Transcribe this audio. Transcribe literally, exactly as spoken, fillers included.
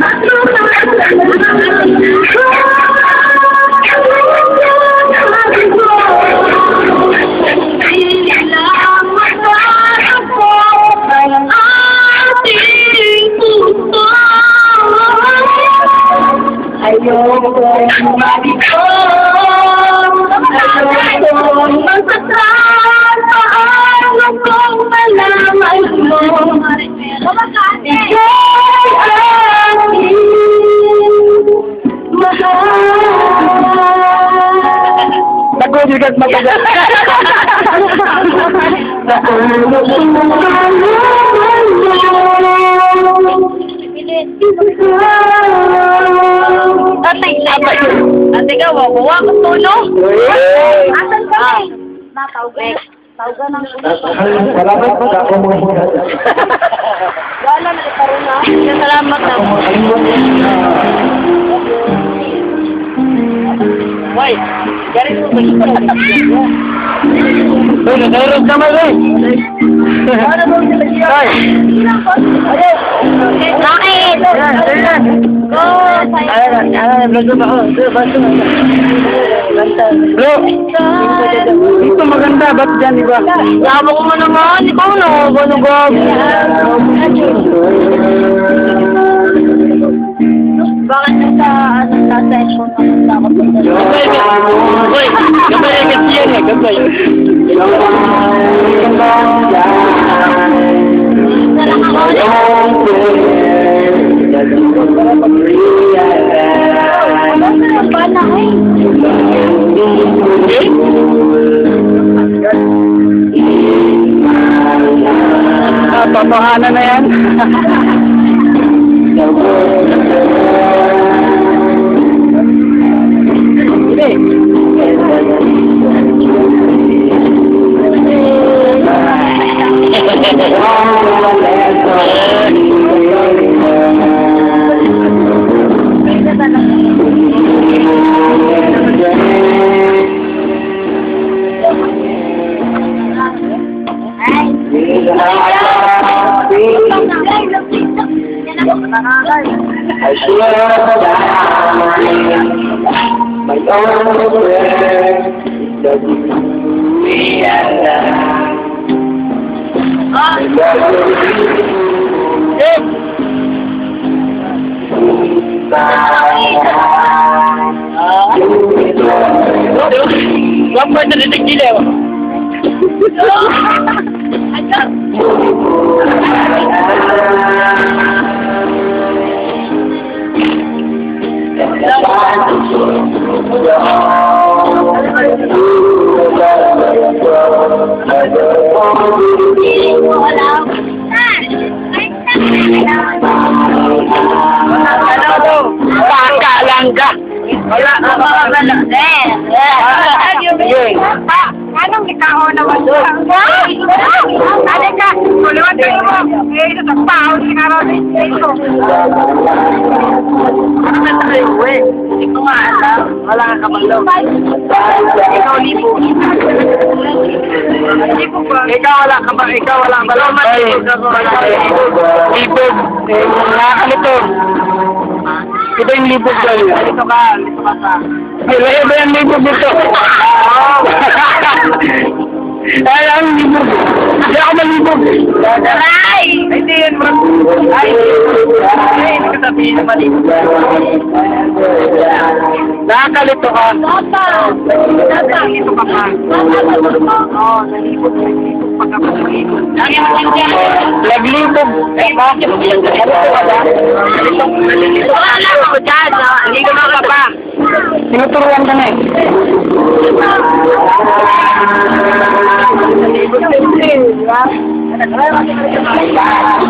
Ayoko marito, ayoko masasal, paano kong malaman mo? Ika'y aking mahal. Nagkuligat magagat. Paano kong malaman mo? Tatay, tama yun. Ate ka, wawawa ko tulo. Asan ka eh? Natawag. Tawag ng ulo. Salamat po. Ako mo yung wala na ikaw na. Salamat na. Wait, galing mo ba ito? Uy, nagayroon ka man eh. Ay! Bakit? Go! Ayan, ayan, vlog ba ako? Bro! Ito maganda, ba't dyan, di ba? Lama ko mo naman, ikaw na, ganugog. Bakit nasa, ano, sa session na ako sa Uy, gabay yung kasi yan eh, gabay. Ah, totohanan na yan. I swear that my own prayer that you realize. One more to the kilo. Langga. Wala na mga bala. Eh. Anong ikaw naman doon? Ano ka? Kuliwan tayo mo. Eh, ito sa tao. Sinaraw din ito. Ano na tayo? Eh, hindi ko nga alam. Wala ka kabalo. Ikaw libo. Libo ba? Ikaw wala ka ba? Ikaw wala ka balo. Libog. Nakakalito. Ito yung libog ko. Dito ka. Dito ka sa. Ilayo ba yung libog dito? Ay, ang libog. Hindi ako malibog. Ay! Hindi yan, bro. Ay! Ay, hindi ko sabihin na malibog. Nakakalito ka. Nakakalito ka pa. Oo, nalibog. Nalibog pagka malibog. Naglibog. Eh, bakit? Nalito ka ba? Nalito ka lang ako dyan. Hindi ko na pa. Tinuturuan ka na eh. Nalibog din.